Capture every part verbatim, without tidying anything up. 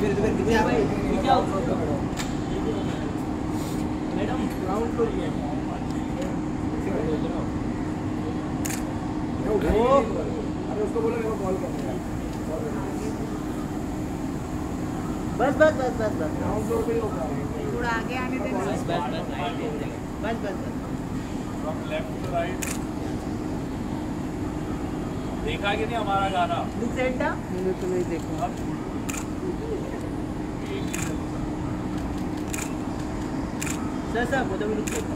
Madam ground floor है। अरे उसको बोलो मेरे को कॉल करने। बस बस बस बस बस ग्राउंड फ्लोर पे ही होगा। थोड़ा आगे आने देना। बस बस बस बस बस फ्रॉम लेफ्ट टू राइट। देखा कि नहीं हमारा गाना? लुक सेंटा मैंने तो नहीं देखा। सर सर वो तो look centre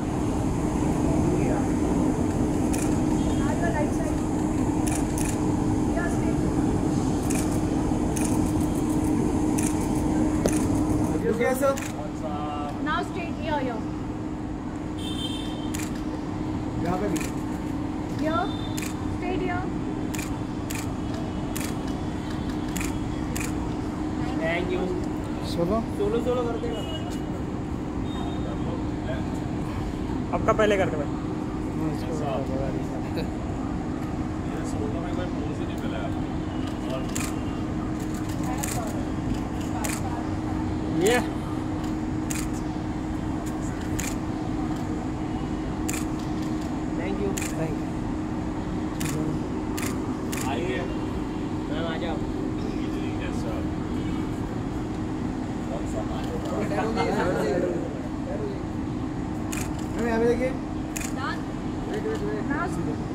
right side. Yes, sir. Now straight here, here. यहाँ पे भी। Here, straight here. Thank you. Solo solo solo करते हैं। आपका पहले करते भाई। ये सोलो में कोई पोज ही नहीं मिला है। ये थैंक यू थैंक यू। आइए मैम आ जाओ। Yes sir. मैम यहाँ पे देखिए। Done. Now